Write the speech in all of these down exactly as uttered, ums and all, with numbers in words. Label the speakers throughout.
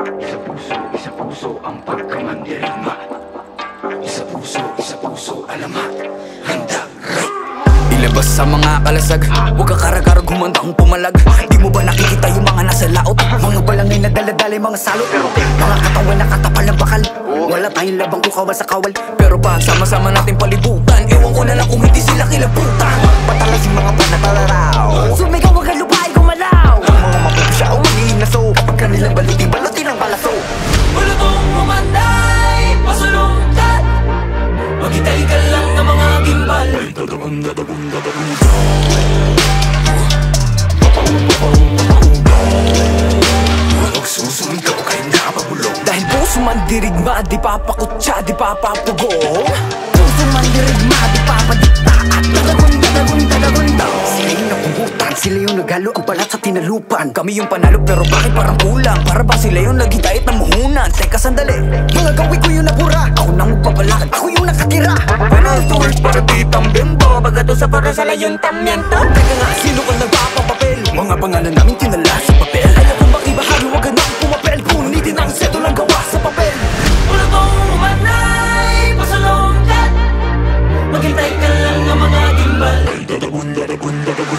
Speaker 1: Isa puso, isa puso ang pagkamandirigma. Isa puso, isa puso, alamat, handa, right.
Speaker 2: Ilabas sa mga kalasag, huwag ka karagarag, humandang pumalag. Di mo ba nakikita yung mga nasa laot? Mga balangay na daladalay, mga salot. Mga katawan na katapal ng bakal. Wala tayong labang kukawal sa kawal. Pero pag sama-sama natin palibutan, ewan ko na lang kung hindi sila kilabutan. Patalas yung mga panatalaraw, sumigaw wag ang lupay gumalaw. Ang mga mapapasya o mag-iinaso, kapag kanilang balutin, balutin ang balaso. Balutong umanday, pasulungkat, maghintay ka lang ng mga gimbal.
Speaker 1: Susumigaw kayo napabulong.
Speaker 2: Dahil puso man dirigma, di papakutsa, di papapugong. Puso man dirigma, di papadikta, at dadagunda, dadagunda, dadagunda. Sila yung napugutan, sila yung naghalo ang balat sa tinalupan. Kami yung panalo pero bakit parang kulang? Para ba sila yung naghintay at namuhunan? Teka sandali, mga gawi ko yung nabura. Ako nang magpapalakad, ako yung nakatira. Final stories para ditang bimbo, bagato sa para sa layon tamyento. Teka nga, sino ka nagpapapapel? Mga pangalan namin tinala sa papel. Alam kong bang ibahagi, wag ka na pumapel. Punitin ang seto lang gawa sa papel. Wala tong umanay, pasalongkat, maghintay ka lang ng mga gimbal.
Speaker 1: Dadagun, dadagun, dadagun.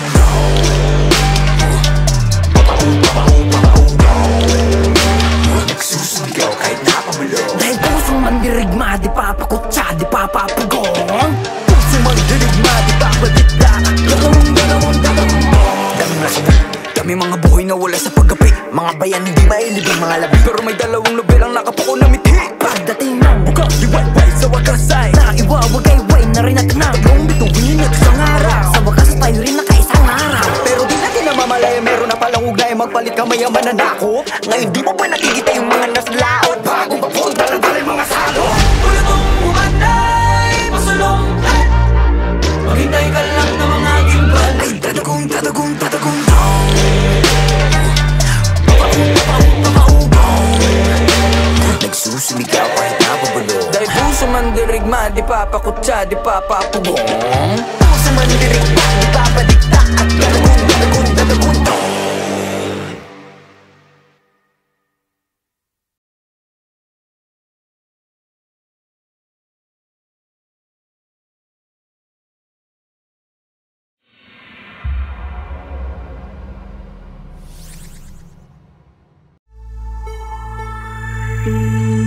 Speaker 1: Nagsusumigaw kahit napabulong.
Speaker 2: Dahil puso man dirigma, di papakutsa, di papapugong. Puso man dirigma, di papadikta, dadagong, dadagong, dadagong. Daming nasabot, daming mga buhay na wala sa paggapi. Mga bayan hindi mailibing mga labi, pero may dalawang nobelang nakapuko na mithi. Pagdating ng bukang liwayway sa wakas ay naiwawagayway na rin natin na taglong bituin at isang araw. Sa wakas tayo rin nakaisang araw, pero di natin namamalaya meron na palang ugnay. Magpalit ka mayaman na nako. Ngayon di mo ba nakikita yung mga naslaot? Bagong papunta ng talay mga salo. Wala tong umanday, pasulongkat, maghintay ka lang ng mga gimbal. Ay dadagong, dadagong, dadagong.
Speaker 1: Nagsusumigaw kahit napabulong.
Speaker 2: Dahil puso man dirigma, di papakutsa, di papapugong. Puso man dirigma, di papadikta, at dadagong, dadagong, dadagong.
Speaker 3: Thank you.